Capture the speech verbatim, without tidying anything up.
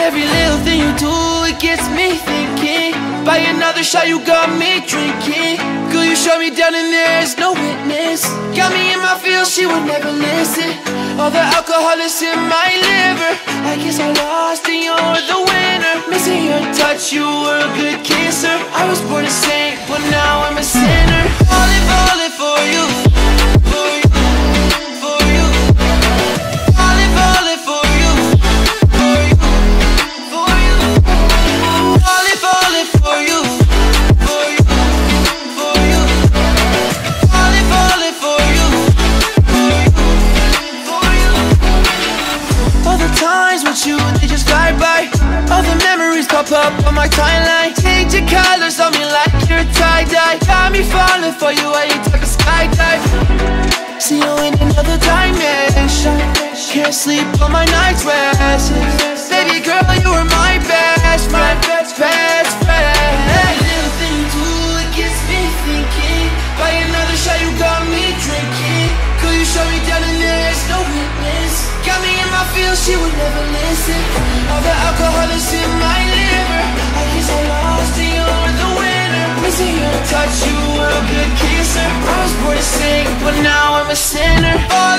Every little thing you do, it gets me thinking. By another shot, you got me drinking. Girl, you shut me down and there's no witness. Got me in my feels, she would never listen. All the alcohol is in my liver. I guess I lost and you're the winner. Missing your touch, you were a good kisser. I was born a saint, but now I'm a sinner. Falling, falling for you, for you, for you. Falling, falling for you, for you, for you. Falling, falling for you, for you, for you. Falling, falling for you, for you, for you. All the times with you, they just fly by. All the memories pop up on my timeline. Change your colors on me like you're tie-dye. Got me falling for you while you took a skydive. See you in another dimension. Can't sleep on my night's rest. Baby girl, you were my best friend, best, best friend. Every little thing you do, it gets me thinking. By another shot, you got me drinking. Girl, you shut me down and there's no witness. Got me in my feels, she would never listen. All the alcohol is in my liver. I guess I lost and you're the winner. Missing your touch, you were a good kisser. I was born to sing, but now I'm a sinner. Oh,